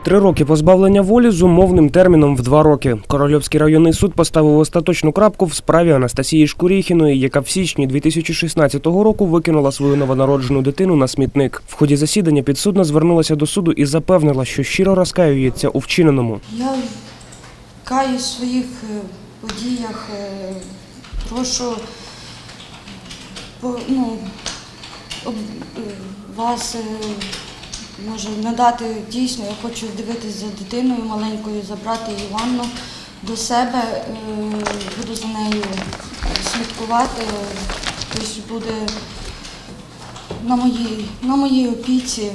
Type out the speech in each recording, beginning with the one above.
3 роки позбавлення волі з умовним терміном в 2 роки. Корольовський районний суд поставив остаточну крапку в справі Анастасії Шкуріхіної, яка в січні 2016 року викинула свою новонароджену дитину на смітник. В ході засідання підсудна звернулася до суду і запевнила, що щиро розкаюється у вчиненому. Я каюсь в своїх подіях, прошу вас, може, надати дійсно, я хочу дивитися за дитиною маленькою, забрати Іванну до себе, буду за нею слідкувати, тобто буде на моїй опіці.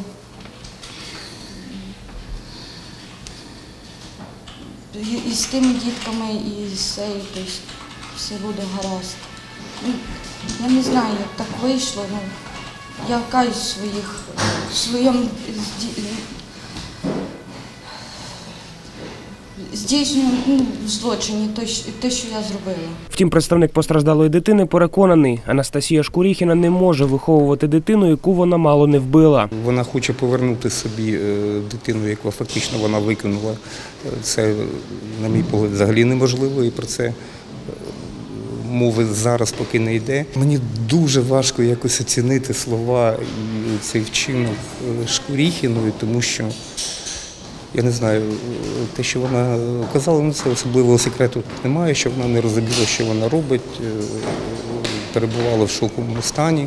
І з тими дітками, і з цією, тобто все буде гаразд. Я не знаю, як так вийшло, але я каюсь в своєму здійсненому злочині, те, що я зробила. Втім, представник постраждалої дитини переконаний, Анастасія Шкуріхіна не може виховувати дитину, яку вона мало не вбила. Вона хоче повернути собі дитину, яку фактично вона викинула. Це, на мій погляд, взагалі неможливо, і про це мови зараз поки не йде. Мені дуже важко якось оцінити слова і цей вчинок Шкуріхіної, тому що, я не знаю, те, що вона казала, це особливого секрету немає, що вона не розуміла, що вона робить, перебувала в шоковому стані.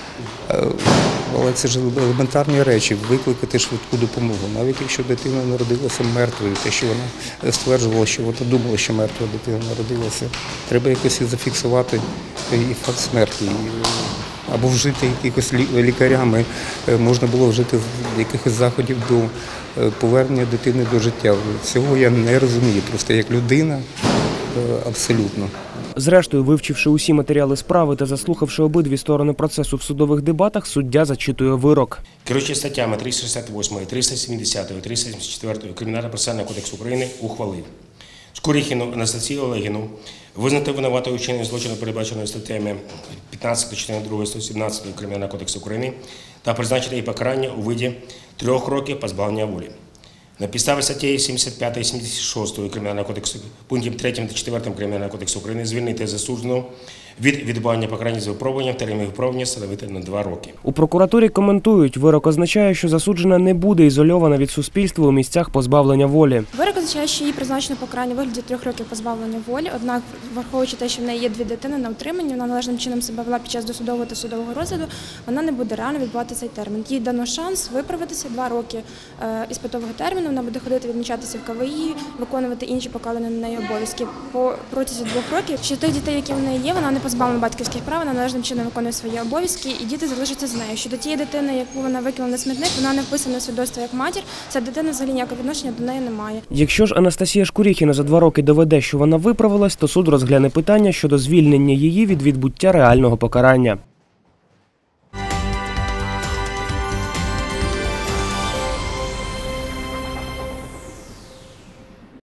Але це ж елементарні речі – викликати швидку допомогу. Навіть якщо дитина народилася мертвою, те, що вона стверджувала, що вона думала, що мертва дитина народилася, треба якось зафіксувати і факт смерті. Або вжити якихось лікарями, можна було вжити якихось заходів до повернення дитини до життя. Цього я не розумію, просто як людина абсолютно. Зрештою, вивчивши усі матеріали справи та заслухавши обидві сторони процесу в судових дебатах, суддя зачитує вирок. Керуючись статтями 368, 370, 374 Кримінально-процесуального кодексу України ухвалив Шкуріхіну Анастасію Олегівну визнати винуватою у вчиненні злочину, передбаченої статтями 15, 42, 117 Кримінального кодексу України, та призначити їй покарання у виді 3 років позбавлення волі. На підставі статей 75 і 76 Кримінального кодексу, пунктів 3 та 4 Кримінального кодексу України звільнити засудженого від відбування покарання за випробування, термін випробування становити на 2 роки. У прокуратурі коментують, вирок означає, що засуджена не буде ізольована від суспільства у місцях позбавлення волі. Вирок означає, що їй призначено покарання у вигляді 3 років позбавлення волі, однак, враховуючи те, що в неї є 2 дитини на утриманні, вона належним чином себе вела під час досудового та судового розгляду, вона не буде реально відбувати цей термін. Їй дано шанс виправитися 2 роки іспитового терміну, вона буде ходити відмічатися в КВІ, виконувати інші покладені на неї обов'язки по протязі 2 років. Що тих дітей, які в неї є, вона не позбавлена батьківських прав, вона належним чином виконує свої обов'язки, і діти залишаться з нею. Щодо тієї дитини, яку вона викинула на смітник, вона не вписана в свідоцтво як матір, ця дитина взагалі ніякого відношення до неї не має. Якщо ж Анастасія Шкуріхіна за 2 роки доведе, що вона виправилась, то суд розгляне питання щодо звільнення її від відбуття реального покарання.